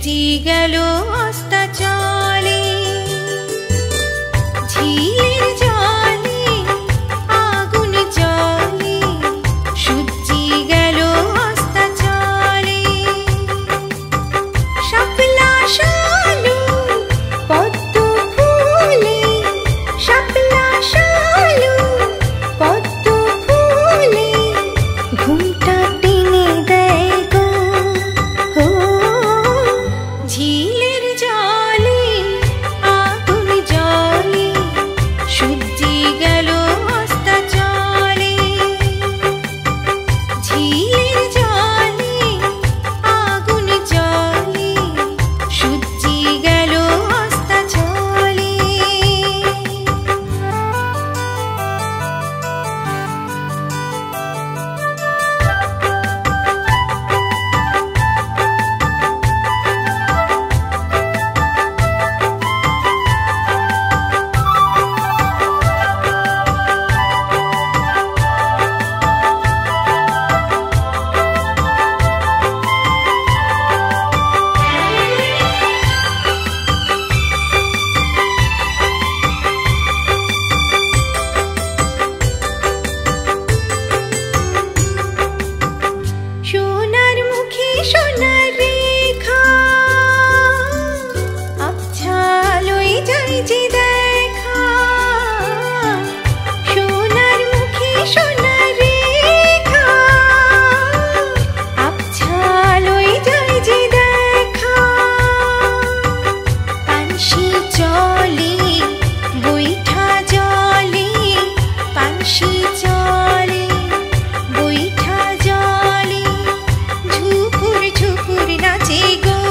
সূর্যি গেল অস্তাচলে, ঝিলের জলে আগুন জ্বলে, সূর্যি গেল অস্তাচলে। শাপলা শালু পদ্ম ফুলে, শাপলা শালু পদ্ম ফুলে, ঘুমটা টেনে দেয় গো। ঝিলের জলে আগুন জ্বলে, সূর্যি গেল অস্তাচলে। ঝিলের জলে আগুন জ্বলে, সূর্যি গেল অস্তাচলে। সোনার মুখে সোনার রেখা, আবছালোয় যায় যে দেখা। সোনার মুখে সোনার রেখা, আবছালোয় যায় যে দেখা। পানসি চলে বৈঠা জলে, পানসি চলে বৈঠা জলে, ঝুপুর ঝুপুর নাচে গো।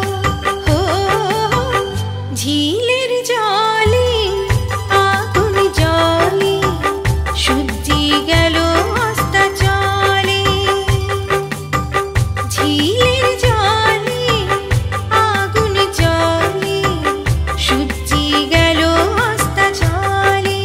ঝিলের জলে আগুন জ্বলে, সূর্যি গেল অস্তাচলে। ঝিলের জলে আগুন জ্বলে, সূর্যি গেল অস্তাচলে।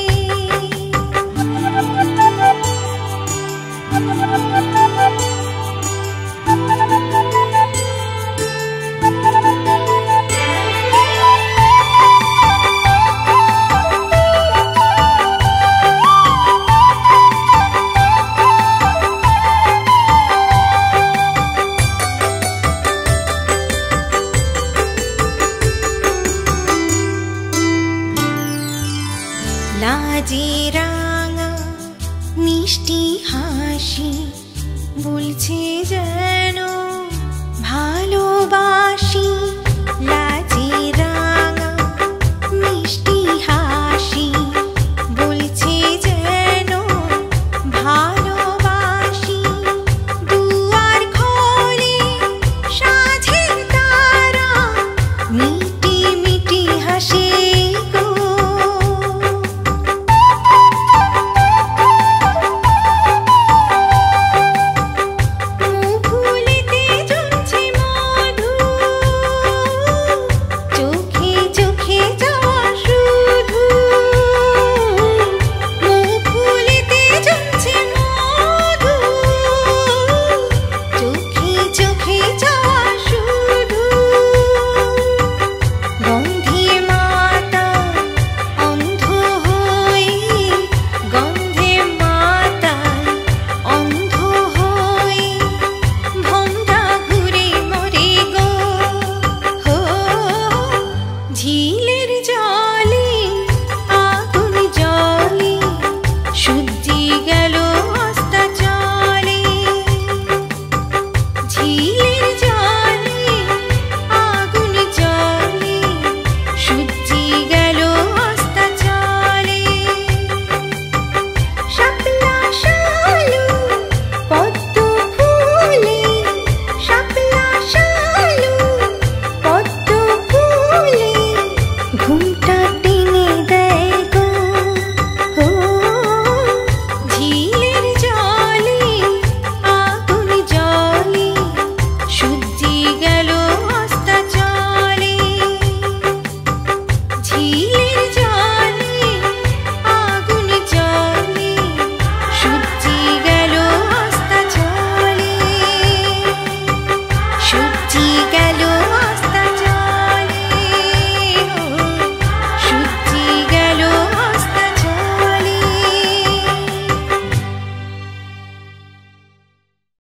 লাজে রাঙা মিষ্টি হাসি বলছে যে